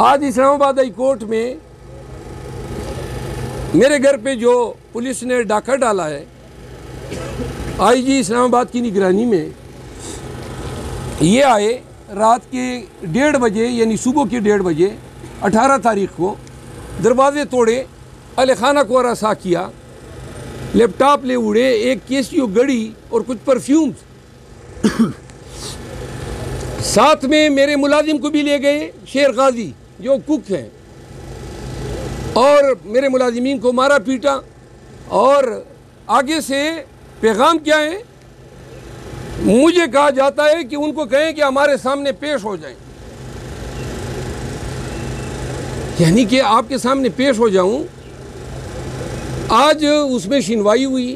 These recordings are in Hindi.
आज इस्लामाबाद हाई कोर्ट में मेरे घर पे जो पुलिस ने डाका डाला है, आईजी इस्लामाबाद की निगरानी में, ये आए रात के 1:30 बजे यानी सुबह के 1:30 बजे 18 तारीख को दरवाजे तोड़े, अहलखाना को हरासा किया, लैपटॉप ले उड़े, एक कैसियो घड़ी और कुछ परफ्यूम्स साथ में मेरे मुलाजिम को भी ले गए, शेर गाजी जो कुक हैं, और मेरे मुलाजिमीन को मारा पीटा। और आगे से पैगाम क्या है, मुझे कहा जाता है कि उनको कहें कि हमारे सामने पेश हो जाएं, यानी कि आपके सामने पेश हो जाऊं। आज उसमें सुनवाई हुई।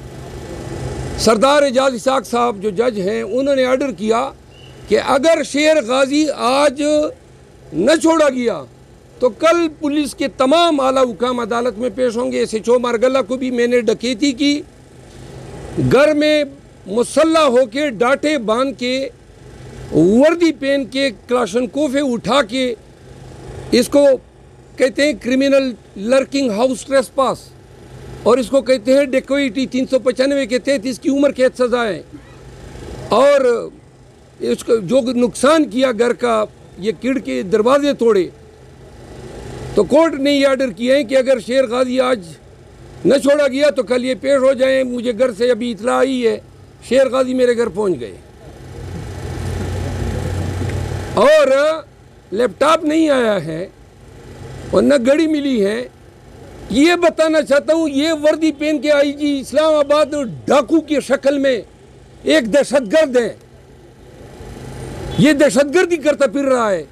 सरदार एजाज इसाक साहब जो जज हैं, उन्होंने ऑर्डर किया कि अगर शेर गाजी आज न छोड़ा गया तो कल पुलिस के तमाम आला हुकाम अदालत में पेश होंगे। SHO मारगला को भी मैंने डकैती की, घर में मुसल्ला होके डांटे बांध के, वर्दी पहन के, क्लाशनकोफे उठा के, इसको कहते हैं क्रिमिनल लर्किंग हाउस ट्रेसपास, और इसको कहते हैं डेकोइटी 395 के तहत इसकी उम्र कैद सजा है। और इसको जो नुकसान किया घर का, ये किड़ के दरवाजे तोड़े, तो कोर्ट ने ये ऑर्डर किए हैं कि अगर शेर गाजी आज न छोड़ा गया तो कल ये पेश हो जाएं। मुझे घर से अभी इतला आई है, शेर गाजी मेरे घर पहुंच गए और लैपटॉप नहीं आया है और न घड़ी मिली है। ये बताना चाहता हूँ, ये वर्दी पहन के आईजी इस्लामाबाद डाकू की शक्ल में एक दहशतगर्द है, ये दहशतगर्दी करता फिर रहा है।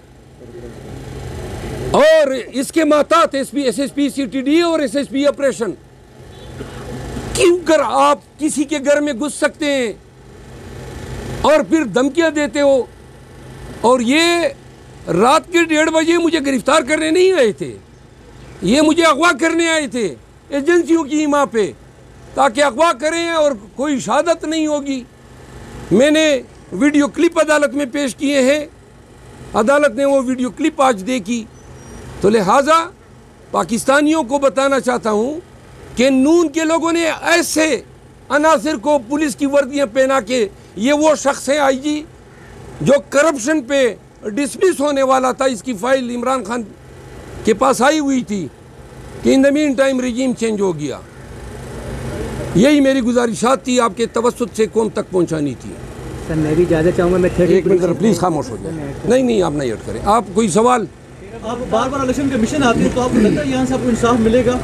और इसके मातात SSP CTD और SSP ऑपरेशन, क्यों कर आप किसी के घर में घुस सकते हैं और फिर धमकियां देते हो। और ये रात के 1:30 बजे मुझे गिरफ्तार करने नहीं आए थे, ये मुझे अगवा करने आए थे एजेंसियों की हिमा पे, ताकि अगवा करें और कोई शहादत नहीं होगी। मैंने वीडियो क्लिप अदालत में पेश किए हैं, अदालत ने वो वीडियो क्लिप आज देखी। तो लिहाजा पाकिस्तानियों को बताना चाहता हूँ कि नून के लोगों ने ऐसे अनासिर को पुलिस की वर्दियाँ पहना के, ये वो शख्स है आईजी जो करप्शन पे डिसमिस होने वाला था, इसकी फाइल इमरान खान के पास आई हुई थी कि in the meantime regime change हो गया। यही मेरी गुजारिशात थी, आपके तवस्सुत से कौम तक पहुँचानी थी। सर मैं भी इजाज़त चाहूँगा, मैं एक मिनट प्लीज़ खामोश हो जाए। नहीं आप नहीं ऐड करें। आप कोई सवाल? आप बार इलेक्शन कमीशन आते हैं, तो आपको लगता है यहाँ से आपको इंसाफ मिलेगा?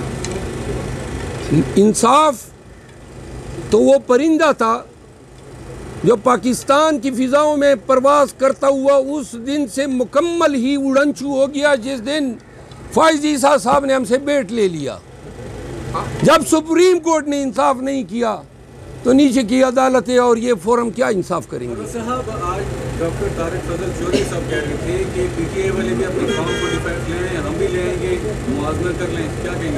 इंसाफ तो वो परिंदा था जो पाकिस्तान की फिजाओं में परवाज करता हुआ उस दिन से मुकम्मल ही उड़नछू हो गया, जिस दिन फाइज ईसा साहब ने हमसे बेट ले लिया। जब सुप्रीम कोर्ट ने इंसाफ नहीं किया तो नीचे की अदालतें और ये फोरम क्या इंसाफ करेंगे। साहब आज डॉक्टर तारिक फजल चौधरी साहब कह रहे थे कि PTA वाले भी अपने फॉर्म को डिफेक्ट लें, हम भी लेंगे, मुआवजा कर लें, क्या कहेंगे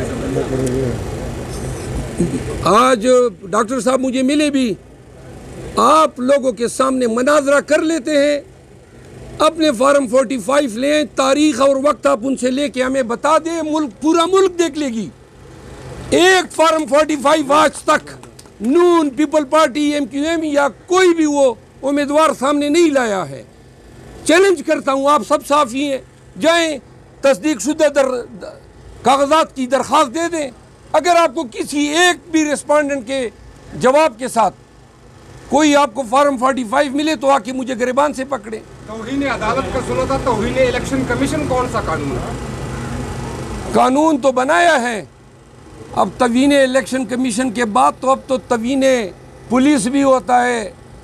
सब? आज डॉक्टर साहब मुझे मिले भी, आप लोगों के सामने मनाजरा कर लेते हैं, अपने फॉर्म 45 लें, तारीख और वक्त आप उनसे लेके हमें बता दें, मुल्क पूरा मुल्क देख लेगी। एक फॉर्म 45 आज तक नून, पीपल पार्टी, MQM या कोई भी वो उम्मीदवार सामने नहीं लाया है। चैलेंज करता हूँ, आप सब साफी हैं, जाएं तस्दीक शुदा कागजात की दरख्वास्त दे दें। अगर आपको किसी एक भी रिस्पोंडेंट के जवाब के साथ कोई आपको फॉर्म 45 मिले तो आके मुझे गिरबान से पकड़े। तौहीन अदालत का सुना था, तौहीन इलेक्शन कमीशन कौन सा कानून है? कानून तो बनाया है, अब तवीन इलेक्शन कमीशन के बाद तो अब तो तवीन पुलिस भी होता है।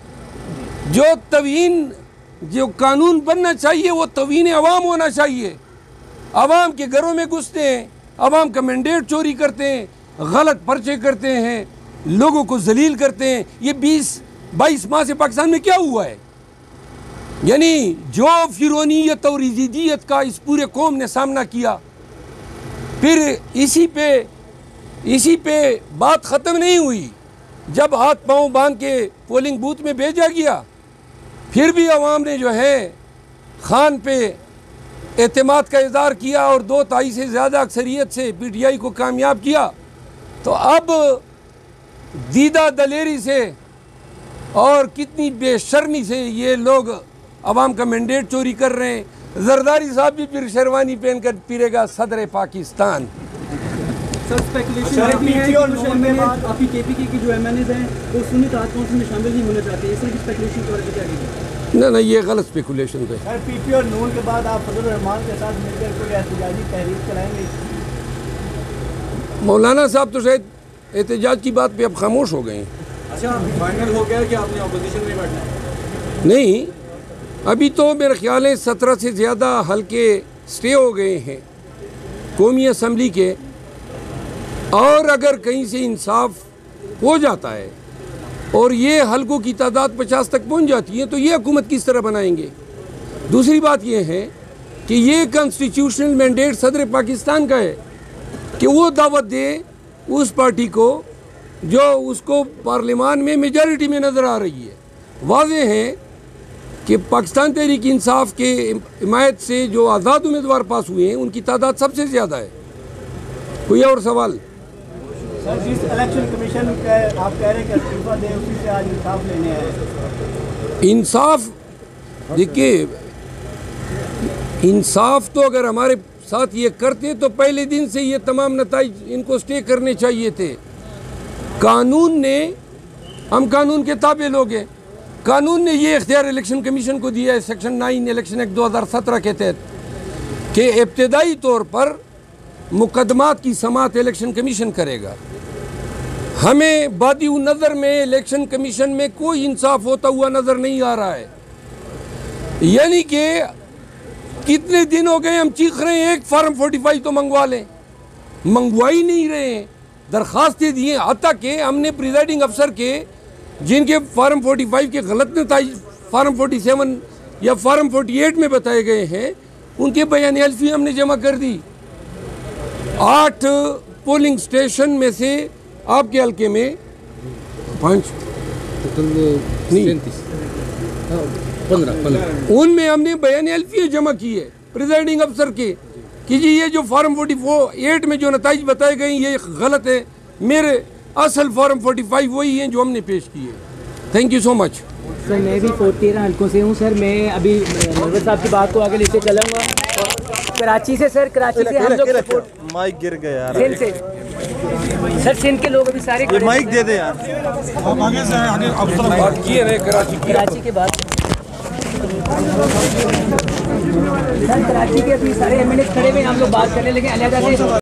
जो कानून बनना चाहिए वो तवीन अवाम होना चाहिए। अवाम के घरों में घुसते हैं, अवाम का मैंडेट चोरी करते हैं, गलत पर्चे करते हैं, लोगों को जलील करते हैं। ये 20-22 माह से पाकिस्तान में क्या हुआ है? यानी जो फिरौनियत और इजीदियत का इस पूरे कौम ने सामना किया, फिर इसी पे बात ख़त्म नहीं हुई। जब हाथ पांव बांध के पोलिंग बूथ में भेजा गया, फिर भी अवाम ने जो है खान पे एतमाद का इज़हार किया और 2 तिहाई से ज़्यादा अक्सरियत से PTI को कामयाब किया, तो अब दीदा दलेरी से और कितनी बेशर्मी से ये लोग अवाम का मैंडेट चोरी कर रहे हैं। जरदारी साहब भी फिर शेरवानी पहन कर फिरेगा सदर पाकिस्तान। सर स्पेकुलेशन है कि कुछ एमएनए आपकी केपीके की जो एमएनएज हैं वो सुन्नी इत्तेहाद काउंसिल में शामिल नहीं होना चाहते, इस तरह की स्पेकुलेशन के बारे में क्या कहेंगे? ना ये गलत स्पेकुलेशन है। सर पीपी और नून के बाद आप फजल रहमान के साथ मिलकर कोई एहतजाजी तहरीक चलाएंगे? मौलाना साहब तो शायद एहतजाज की बात पे अब खामोश हो गए हैं। अच्छा, फाइनल हो गया कि आपने अपोजिशन में बैठना है? नहीं, अभी तो मेरे ख्याल है 17 से ज़्यादा हल्के स्टे हो गए हैं कौमी असम्बली के, और अगर कहीं से इंसाफ हो जाता है और ये हल्कों की तादाद 50 तक पहुंच जाती है तो ये हुकूमत किस तरह बनाएंगे। दूसरी बात ये है कि ये कॉन्स्टिट्यूशनल मैंडेट सदर पाकिस्तान का है कि वो दावत दे उस पार्टी को जो उसको पार्लियामान में मेजॉरिटी में नज़र आ रही है। वाज़ेह है कि पाकिस्तान तहरीक इंसाफ के हिमायत से जो आज़ाद उम्मीदवार पास हुए हैं उनकी तादाद सबसे ज़्यादा है। कोई और सवाल? सर जिस इलेक्शन कमीशन का आप कह रहे हैं कि इस्तीफा दें, उसी से आज इंसाफ लेने आए। इंसाफ देखिए, इंसाफ तो अगर हमारे साथ ये करते तो पहले दिन से ये तमाम नताइज इनको स्टे करने चाहिए थे। कानून ने, हम कानून के ताबे लोग हैं, कानून ने ये इख्तियार इलेक्शन कमीशन को दिया है सेक्शन 9 इलेक्शन एक्ट 2017 के तहत कि इब्तदाई तौर पर मुकदमात की समाअत इलेक्शन कमीशन करेगा। हमें बादी नज़र में इलेक्शन कमीशन में कोई इंसाफ होता हुआ नज़र नहीं आ रहा है। यानी कि कितने दिन हो गए हम चीख रहे हैं एक फार्म 45 तो मंगवा लें, मंगवा ही नहीं रहे हैं। दरख्वास्तें दिए, हत्ता कि हमने प्रिजाइडिंग अफसर के जिनके फार्म 45 के गलत नताइज फार्म 47 या फार्म 48 में बताए गए हैं उनके बयान हल्फी हमने जमा कर दी। 8 पोलिंग स्टेशन में से आपके हल्के में 5 नहीं 15 उनमें हमने बयान हल्फी जमा की है प्रिजाइडिंग अफसर के कि जी ये जो फार्म 48 में जो नताइज बताए गए ये गलत है, मेरे असल फार्म 45 वही हैं जो हमने पेश किए। Thank you so much. Sir मैं भी 13 हल्कों से हूँ सर। मैं अभी नजर साहब की बात को आगे लेते चलूँगा। कराची से सर, कराची से हम लोग माइक गिर गया यार। सिंध से सर, सिंध के लोग अभी सारे ये माइक दे दे यार। बात की है ना कराची के बाद सर, कराची के अभी सारे एमएनए खड़े हुए, हम लोग बात करने लगे अलग से।